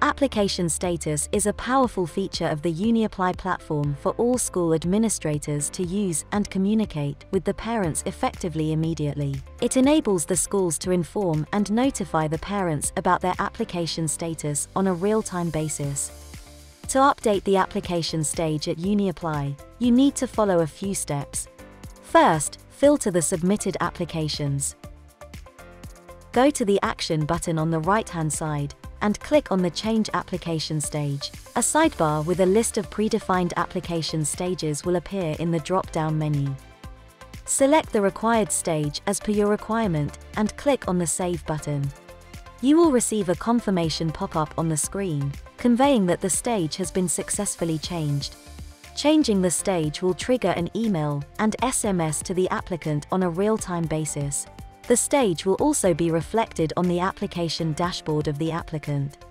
Application status is a powerful feature of the UniApply platform for all school administrators to use and communicate with the parents effectively immediately. It enables the schools to inform and notify the parents about their application status on a real-time basis. To update the application stage at UniApply, you need to follow a few steps. First, filter the submitted applications. Go to the Action button on the right-hand side and click on the Change Application Stage. A sidebar with a list of predefined application stages will appear in the drop-down menu. Select the required stage as per your requirement and click on the Save button. You will receive a confirmation pop-up on the screen, conveying that the stage has been successfully changed. Changing the stage will trigger an email and SMS to the applicant on a real-time basis. The stage will also be reflected on the application dashboard of the applicant.